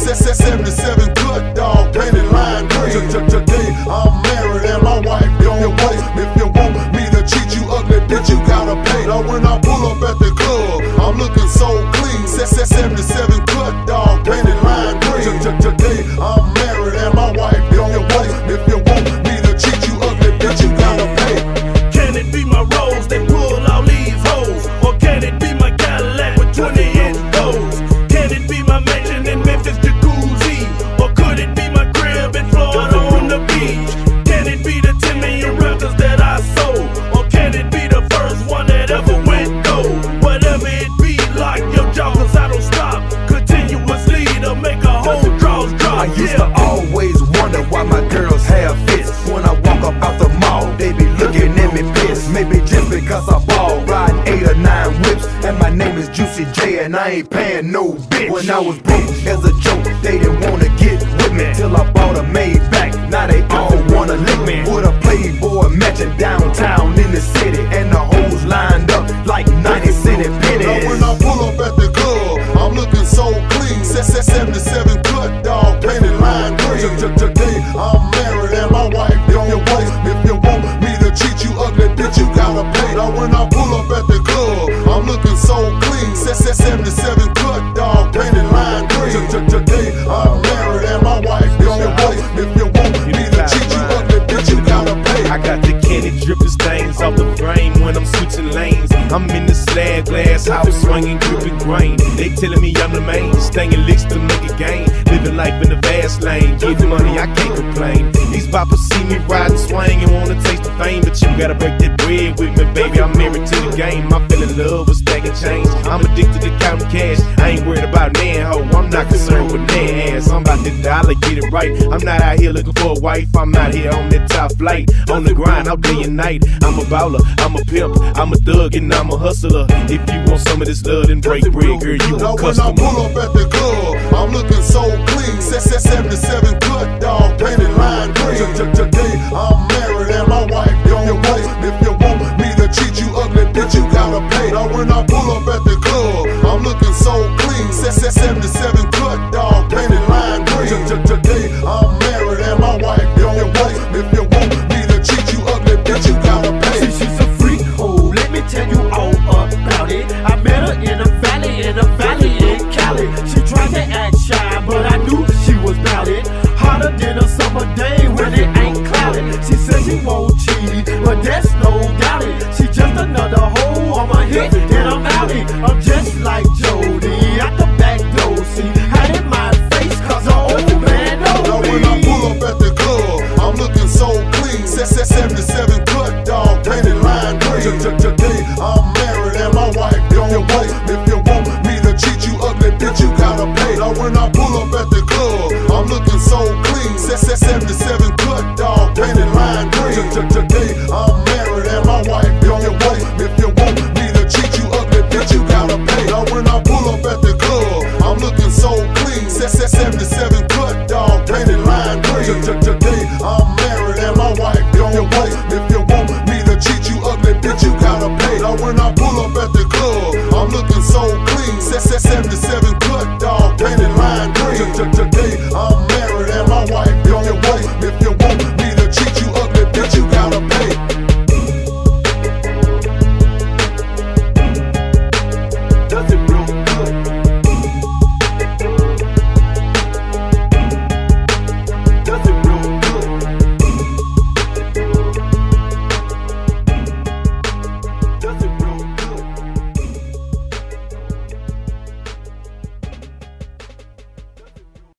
77 good dog, painted lime green. Today I'm married and my wife don't wait. If you want me to cheat you ugly, bitch, you gotta pay. Now when I pull up at the club, I'm looking so clean. 77 good dog, painted lime green. Today I'm married and my wife don't wait. If you want me to cheat you ugly, bitch, you gotta pay. Can it be my rose that pull all these hoes? Or can it be my Cadillac with 20-inch doors? Can it be my mansion in Memphis jacuzzi? Or could it be my crib in Florida on the beach? Can it be the 10 million records that I sold? Or can it be the first one that ever went gold? Whatever it be, lock your jaw, cause I don't stop continuously to make a whole draws drop. I used to always wonder why my girls have fits. When I walk up out the mall, they be looking at me pissed. Maybe just because I ball, riding 8 or 9 whips, and my name is Juicy J, and I ain't paying no bitch. When I was broke as a joke, they didn't wanna get with me, till I bought a Maybach. Now they all wanna lick me with a Playboy mansion downtown in the city, and the hoes lined up like 90-cent pennies. Now when I pull up at the club, I'm looking so clean. 77 good dog, painted lime green. Today I'm married and my wife don't wait. If you want me to cheat you ugly, bitch, you gotta pay. Now when I pull up at the club, I'm looking so clean. 77 good dog, painted lime green. Today I'm married and my wife don't wait. If you want me to cheat you ugly, bitch, you gotta pay. I got the candy dripping stains off the frame when I'm switching lanes. I'm in the slab glass house swinging dripping grain. They telling me I'm the main, staying licks to make a gain. Living life in the fast lane, getting money, I can't complain. These boppers see me riding, swing and wanna taste the fame, but you gotta break that bread with me, baby. I'm married to the game. I fell in love with stacking change. I'm addicted to counting cash. I ain't worried about man ho. I'm not concerned with man ass. I'm about the dollar, get it right. I'm not out here looking for a wife. I'm out here on that top flight, on the grind all day and night. I'm a baller, I'm a pimp, I'm a thug, and I'm a hustler. If you want some of this love, then break bread, girl, you a customer. Now when I pull up at the club, I'm looking so clean. 77 good dog, painted lime green. Today I'm married and my wife don't wait. If you want me to cheat you ugly, bitch, you gotta pay. Now when I pull up at the club, I'm looking so clean. 77 good dog, painted lime green. Today I'm married and my wife don't wait. If you want me to cheat you ugly, bitch, you gotta pay. She's a freak, oh, let me tell you all about it. I met her in a valley in Cali. She tried to act shy, but I knew she was bout it. Hotter than a summer day when it ain't cloudy. She said she won't cheat, but that's no doubt it. She just another hoe on my hit, and I'm outie. I'm just like Jody at the back door. See, had in my face, cause the old man knows Now me. when I pull up at the club, I'm looking so clean. 77 good dog, painted lime green. Today I'm married and my wife don't wait. If you want me to cheat you ugly, bitch, you gotta pay. Now when I pull up at the club, I'm looking so clean. 77 good dog, painted lime green. Today I'm married and my wife don't wait. If you want me to cheat you ugly, bitch, you gotta pay. Now when I pull up at the club, I'm looking so clean. 77 good dog, painted lime green. Today I'm married and my wife don't wait. If you want me to cheat you ugly, bitch, you gotta pay. Now when I pull up at the club, I'm looking so clean. 77 good dog, painted lime green. Today